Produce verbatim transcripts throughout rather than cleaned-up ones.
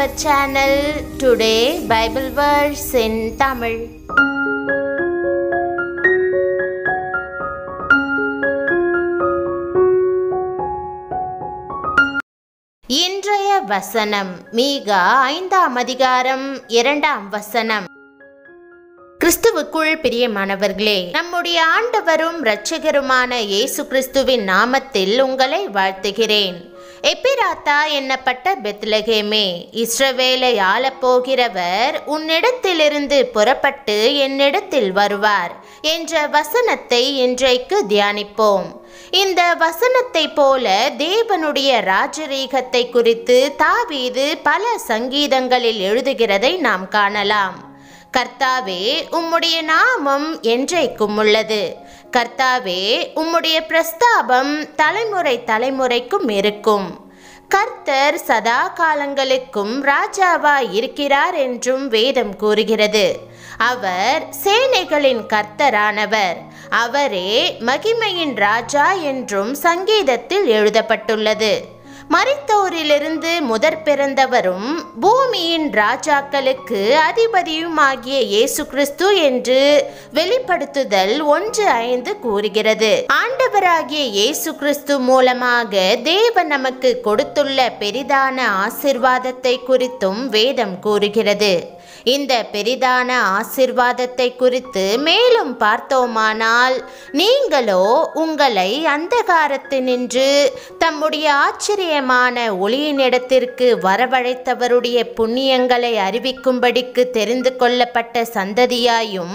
our channel. Today Bible verse in Tamil. இன்றைய வசனம் மீகா ஐந்தாம் அதிகாரம் இரண்டாம் வசனம். கிறிஸ்துவுக்குள் பிரியமானவர்களே, நம்முடைய ஆண்டவரும் இரட்சகருமான இயேசு கிறிஸ்துவின் நாமத்தில் உங்களை வாழ்த்துகிறேன். எபிராத்தா என்னப்பட்ட பெத்லகேமே, இஸ்ரவேலை ஆளப்போகிறவர் உன்னிடத்திலிருந்து புறப்பட்டு என்னிடத்தில் வருவார் என்ற வசனத்தை இன்றைக்கு தியானிப்போம். இந்த வசனத்தை போல தேவனுடைய ராஜரீகத்தை குறித்து தாவீது பல சங்கீதங்களில் எழுதுகிறதை நாம் காணலாம். கர்த்தாவே, உம்முடைய நாமம் என்றைக்கும் உள்ளது. கர்த்தாவே, உம்முடைய பிரஸ்தாபம் தலைமுறை தலைமுறைக்கும் இருக்கும். கர்த்தர் சதா காலங்களுக்கும் ராஜாவாய் இருக்கிறார் என்றும் வேதம் கூறுகிறது. அவர் சேனைகளின் கர்த்தரானவர், அவரே மகிமையின் ராஜா என்றும் சங்கீதத்தில் எழுதப்பட்டுள்ளது. மரித்தோரிலிருந்து முதற் பிறந்தவரும் பூமியின் ராஜாக்களுக்கு அதிபதியுமாகிய இயேசு கிறிஸ்து என்று வெளிப்படுத்துதல் ஒன்று ஐந்து கூறுகிறது. ஆண்டவராகிய இயேசு கிறிஸ்து மூலமாக தேவன் நமக்கு கொடுத்துள்ள பெரிதான ஆசீர்வாதத்தை குறித்தும் வேதம் கூறுகிறது. இந்த பெரிதான ஆசீர்வாதத்தை குறித்து மேலும் பார்த்தோமானால், நீங்களோ உங்களை அந்தகாரத்தினின்று தம்முடைய ஆச்சரியமான ஒளியினிடத்திற்கு வரவழைத்தவருடைய புண்ணியங்களை அறிவிக்கும்படிக்கு தெரிந்து கொள்ளப்பட்ட சந்ததியாயும்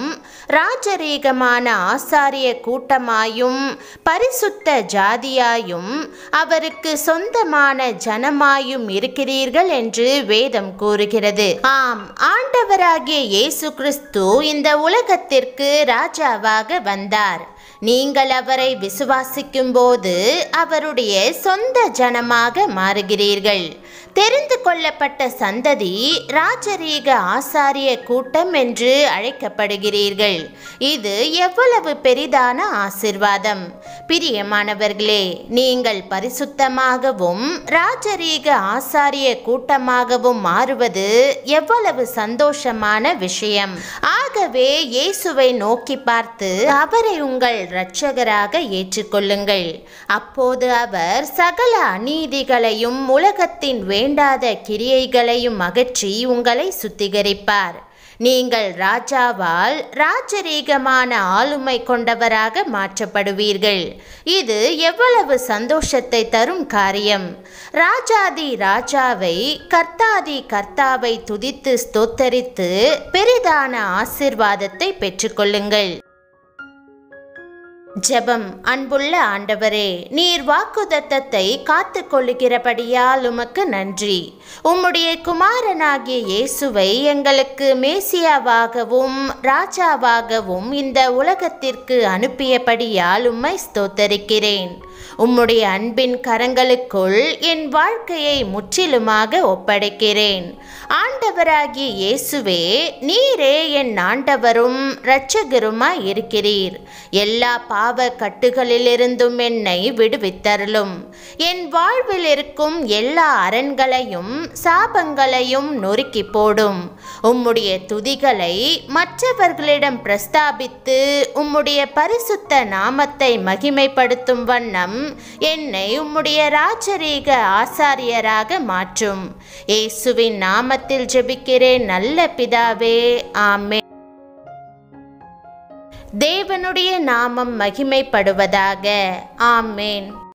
ராஜரீகமான ஆசாரிய கூட்டமாயும் பரிசுத்த ஜாதியாயும் அவருக்கு சொந்தமான ஜனமாயும் இருக்கிறீர்கள் என்று வேதம் கூறுகிறது. ஆம், ஆண்டவராகிய இயேசு கிறிஸ்து இந்த உலகத்திற்கு ராஜாவாக வந்தார். நீங்கள் அவரை விசுவாசிக்கும் போது அவருடைய சொந்த ஜனமாக மாறுகிறீர்கள். தெரிந்து கொள்ளப்பட்ட சந்ததி, ராஜரீக ஆசாரிய கூட்டம் என்று அழைக்கப்படுகிறீர்கள். இது எவ்வளவு பெரிதான ஆசீர்வாதம்! பிரியமானவர்களே, நீங்கள் பரிசுத்தமாகவும் ராஜரீக ஆசாரிய கூட்டமாகவும் மாறுவது எவ்வளவு சந்தோஷமான விஷயம்! ஆகவே இயேசுவை நோக்கி பார்த்து அவரை உங்கள் இரட்சகராக ஏற்றுக்கொள்ளுங்கள். அப்போது அவர் சகல அநீதிகளையும் உலகத்தின் வேண்டாத கிரியைகளையும் அகற்றி உங்களை சுத்திகரிப்பார். நீங்கள் ராஜாவால் ராஜரீகமான ஆளுமை கொண்டவராக மாற்றப்படுவீர்கள். இது எவ்வளவு சந்தோஷத்தை தரும் காரியம்! ராஜாதி ராஜாவை, கர்த்தாதி கர்த்தாவை துதித்து ஸ்தோத்தரித்து பெரிதான ஆசீர்வாதத்தை பெற்றுக்கொள்ளுங்கள். ஜெபம். அன்புள்ள ஆண்டவரே, நீர் வாக்குத்தத்தத்தை காத்து கொள்ளுகிறபடியால் உமக்கு நன்றி. உம்முடைய குமாரனாகிய இயேசுவை எங்களுக்கு மேசியாவாகவும் ராஜாவாகவும் இந்த உலகத்திற்கு அனுப்பியபடியால் உம்மை ஸ்தோத்தரிக்கிறேன். உம்முடைய அன்பின் கரங்களுக்குள் என் வாழ்க்கையை முற்றிலுமாக ஒப்படைக்கிறேன். ஆண்டவராகிய இயேசுவே, நீரே என் ஆண்டவரும் இரட்சகருமாய் இருக்கிறீர். எல்லா பாவ கட்டுகளிலிருந்தும் என்னை விடுவித்தருளும். என் வாழ்வில் இருக்கும் எல்லா அரண்களையும் சாபங்களையும் நொறுக்கி போடும். உம்முடைய துதிகளை மற்றவர்களிடம் பிரஸ்தாபித்து உம்முடைய பரிசுத்த நாமத்தை மகிமைப்படுத்தும் வண்ணம் என்னை உம்முடைய ராஜரீக ஆசாரியராக மாற்றும். இயேசுவின் நாமத்தில் ஜெபிக்கிறேன் நல்ல பிதாவே, ஆமென். தேவனுடைய நாமம் மகிமைப்படுவதாக. ஆமென்.